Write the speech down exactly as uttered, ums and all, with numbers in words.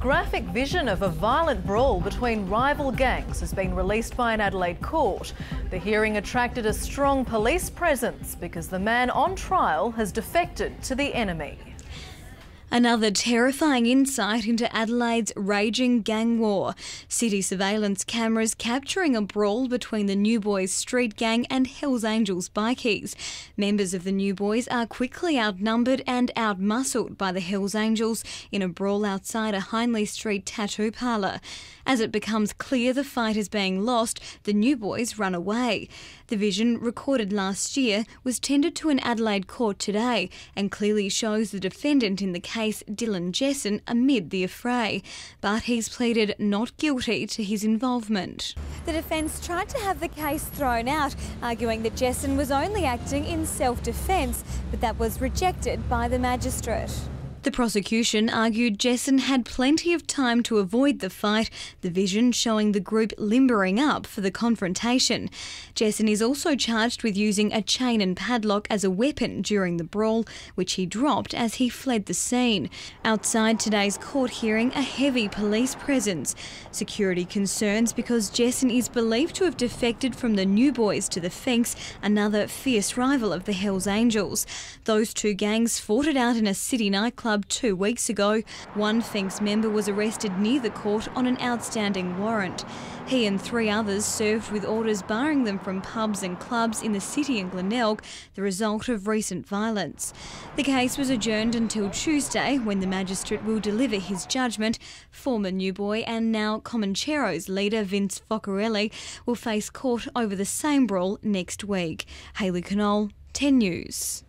graphic vision of a violent brawl between rival gangs has been released by an Adelaide court. The hearing attracted a strong police presence because the man on trial has defected to the enemy. Another terrifying insight into Adelaide's raging gang war. City surveillance cameras capturing a brawl between the New Boys street gang and Hells Angels bikies. Members of the New Boys are quickly outnumbered and outmuscled by the Hells Angels in a brawl outside a Hindley Street tattoo parlour. As it becomes clear the fight is being lost, the New Boys run away. The vision, recorded last year, was tendered to an Adelaide court today and clearly shows the defendant in the case, Dylan Jesson, amid the affray. But he's pleaded not guilty to his involvement. The defence tried to have the case thrown out, arguing that Jesson was only acting in self-defence, but that was rejected by the magistrate. The prosecution argued Jesson had plenty of time to avoid the fight, the vision showing the group limbering up for the confrontation. Jesson is also charged with using a chain and padlock as a weapon during the brawl, which he dropped as he fled the scene. Outside today's court hearing, a heavy police presence. Security concerns because Jesson is believed to have defected from the New Boys to the Finks, another fierce rival of the Hells Angels. Those two gangs fought it out in a city nightclub two weeks ago. One Finks member was arrested near the court on an outstanding warrant. He and three others served with orders barring them from pubs and clubs in the city and Glenelg, the result of recent violence. The case was adjourned until Tuesday, when the magistrate will deliver his judgment. Former New Boy and now Comanchero's leader Vince Focarelli will face court over the same brawl next week. Hayley Connell, ten News.